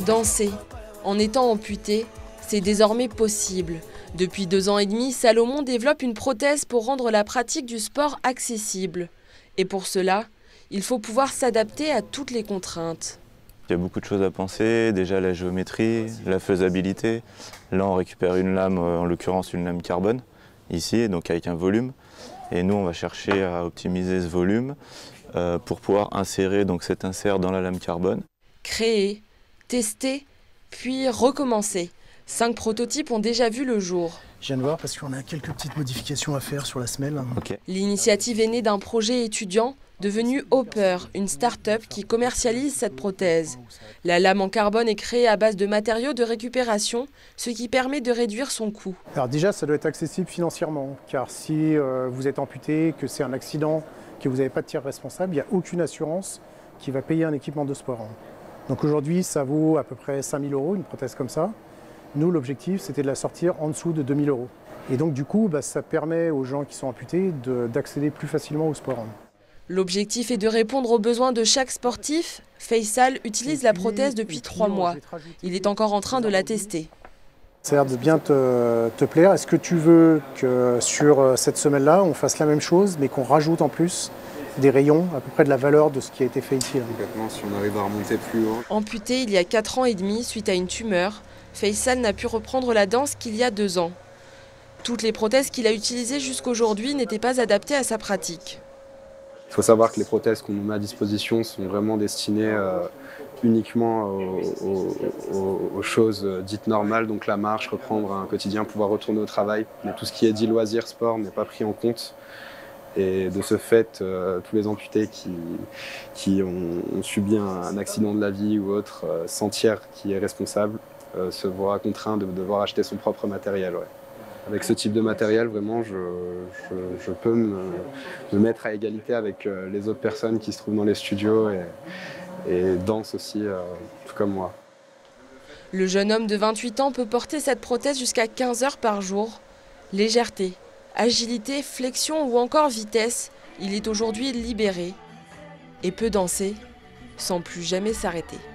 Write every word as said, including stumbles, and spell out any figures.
Danser, en étant amputé, c'est désormais possible. Depuis deux ans et demi, Salomon développe une prothèse pour rendre la pratique du sport accessible. Et pour cela, il faut pouvoir s'adapter à toutes les contraintes. Il y a beaucoup de choses à penser, déjà la géométrie, la faisabilité. Là, on récupère une lame, en l'occurrence une lame carbone, ici, donc avec un volume. Et nous, on va chercher à optimiser ce volume euh, pour pouvoir insérer donc, cet insert dans la lame carbone. Créer, tester, puis recommencer. Cinq prototypes ont déjà vu le jour. Je viens de voir parce qu'on a quelques petites modifications à faire sur la semelle. Okay. L'initiative est née d'un projet étudiant devenu Hopper, une start-up qui commercialise cette prothèse. La lame en carbone est créée à base de matériaux de récupération, ce qui permet de réduire son coût. Alors déjà, ça doit être accessible financièrement, car si euh, vous êtes amputé, que c'est un accident, que vous n'avez pas de tiers responsable, il n'y a aucune assurance qui va payer un équipement de sport. Donc aujourd'hui, ça vaut à peu près cinq mille euros, une prothèse comme ça. Nous, l'objectif, c'était de la sortir en dessous de deux mille euros. Et donc du coup, bah, ça permet aux gens qui sont amputés d'accéder plus facilement au sport. L'objectif est de répondre aux besoins de chaque sportif. Faisal utilise la prothèse depuis trois mois. Il est encore en train de la tester. Ça a l'air de bien te, te plaire. Est-ce que tu veux que sur cette semelle-là, on fasse la même chose, mais qu'on rajoute en plus des rayons, à peu près de la valeur de ce qui a été fait ici? Complètement, si on arrive à remonter plus haut. Amputé il y a quatre ans et demi suite à une tumeur, Faisal n'a pu reprendre la danse qu'il y a deux ans. Toutes les prothèses qu'il a utilisées jusqu'aujourd'hui n'étaient pas adaptées à sa pratique. Il faut savoir que les prothèses qu'on nous met à disposition sont vraiment destinées euh, uniquement aux, aux, aux, aux choses dites normales, donc la marche, reprendre un quotidien, pouvoir retourner au travail. Mais tout ce qui est dit loisir, sport n'est pas pris en compte. Et de ce fait, euh, tous les amputés qui, qui ont, ont subi un, un accident de la vie ou autre, euh, sans tiers qui est responsable, euh, se voient contraints de devoir acheter son propre matériel. Ouais. Avec ce type de matériel, vraiment, je, je, je peux me, me mettre à égalité avec euh, les autres personnes qui se trouvent dans les studios et, et dansent aussi, euh, tout comme moi. Le jeune homme de vingt-huit ans peut porter cette prothèse jusqu'à quinze heures par jour. Légèreté, agilité, flexion ou encore vitesse, il est aujourd'hui libéré et peut danser sans plus jamais s'arrêter.